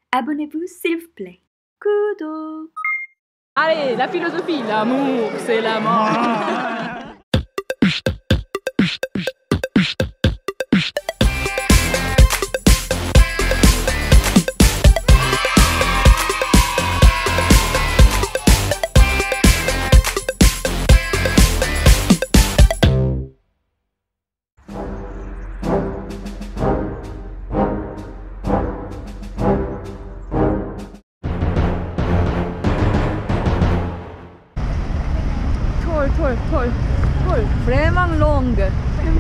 Abonnez-vous s'il vous plaît. Kudo. Allez, la philosophie, l'amour, c'est la mort. Tål. Vraiment longue.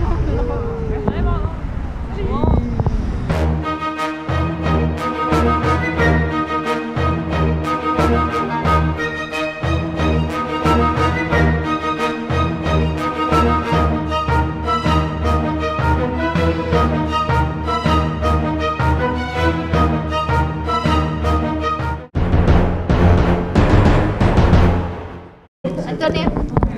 Antonia.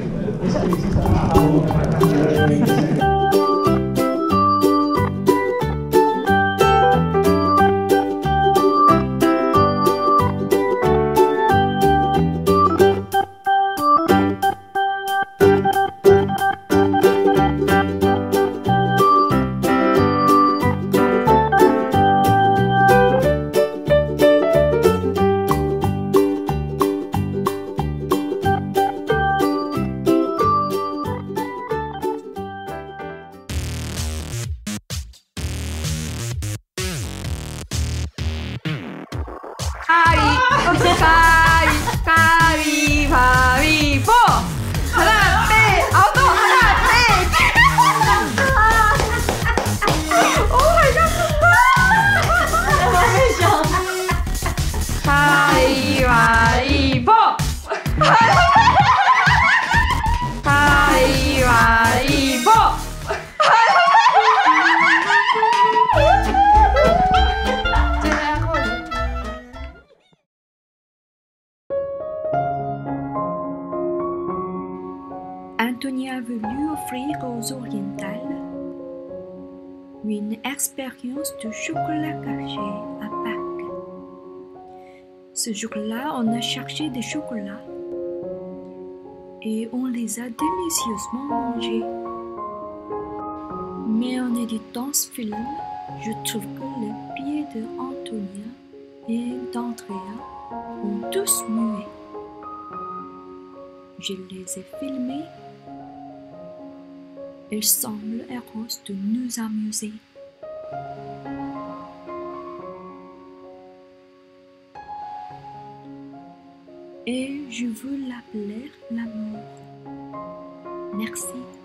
가위바위보! 하나, 떼! 아웃도! 하나, 떼! 오, 가위바위보! 가위바위보! Antonia a voulu offrir aux Orientales une expérience de chocolat caché à Pâques. Ce jour-là, on a cherché des chocolats et on les a délicieusement mangés. Mais en éditant ce film, je trouve que les pieds de Antonia et d'Andrea ont tous mué. Je les ai filmés. Il semble heureux de nous amuser. Et je veux l'appeler l'amour. Merci.